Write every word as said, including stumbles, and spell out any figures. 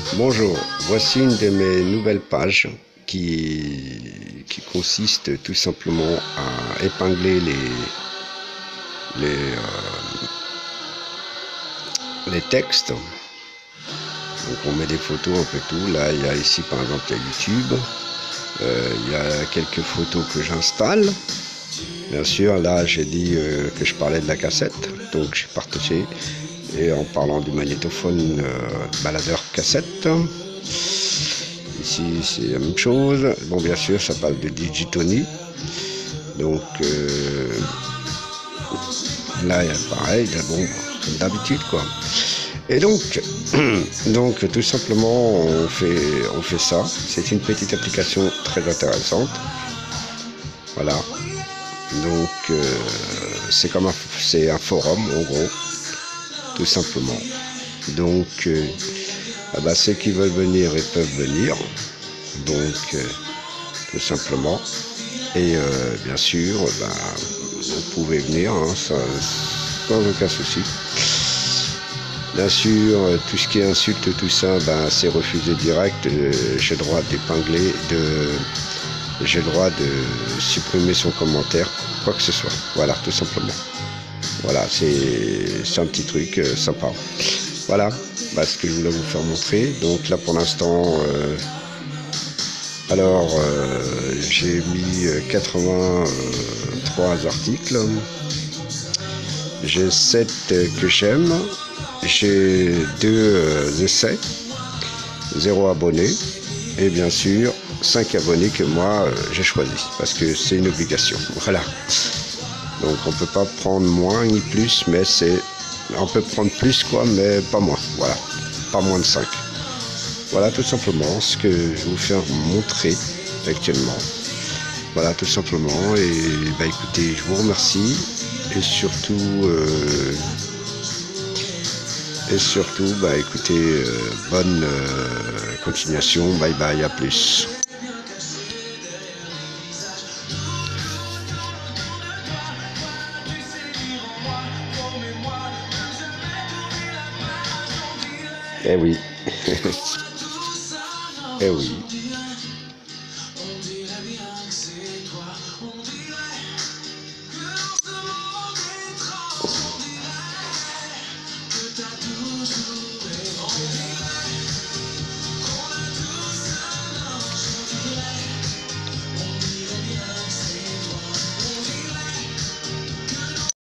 Bonjour, voici une de mes nouvelles pages qui, qui consiste tout simplement à épingler les, les, euh, les textes. Donc on met des photos, un peu tout. Là, il y a ici par exemple il y a YouTube. Euh, il y a quelques photos que j'installe. Bien sûr, là j'ai dit euh, que je parlais de la cassette, donc j'ai partagé. Et en parlant du magnétophone euh, baladeur cassette. Ici c'est la même chose. Bon, bien sûr ça parle de Digitoni. Donc euh, là il y a pareil, là, bon, comme d'habitude quoi. Et donc, donc tout simplement on fait, on fait ça. C'est une petite application très intéressante. Voilà. Donc euh, c'est comme un, c'est un forum en gros, tout simplement. Donc euh, ah bah, ceux qui veulent venir, ils peuvent venir. Donc euh, tout simplement. Et euh, bien sûr, bah, vous pouvez venir hein, sans, sans aucun souci. Bien sûr, tout ce qui est insulte, tout ça, bah, c'est refusé direct. Euh, j'ai le droit d'épingler, de, j'ai le droit de supprimer son commentaire, quoi que ce soit. Voilà, tout simplement. Voilà, c'est un petit truc euh, sympa. Voilà, bah, ce que je voulais vous faire montrer. Donc là, pour l'instant, euh, alors euh, j'ai mis quatre-vingt-trois articles. J'ai sept que j'aime. J'ai deux essais, zéro abonné et bien sûr cinq abonnés que moi euh, j'ai choisi parce que c'est une obligation. Voilà. Donc on peut pas prendre moins ni plus, mais c'est on peut prendre plus quoi, mais pas moins. Voilà, pas moins de cinq. Voilà tout simplement ce que je vais vous faire montrer actuellement. Voilà tout simplement. Et bah écoutez, je vous remercie et surtout. Euh, Et surtout, bah écoutez, euh, bonne euh, continuation, bye bye, à plus. Eh oui, eh oui.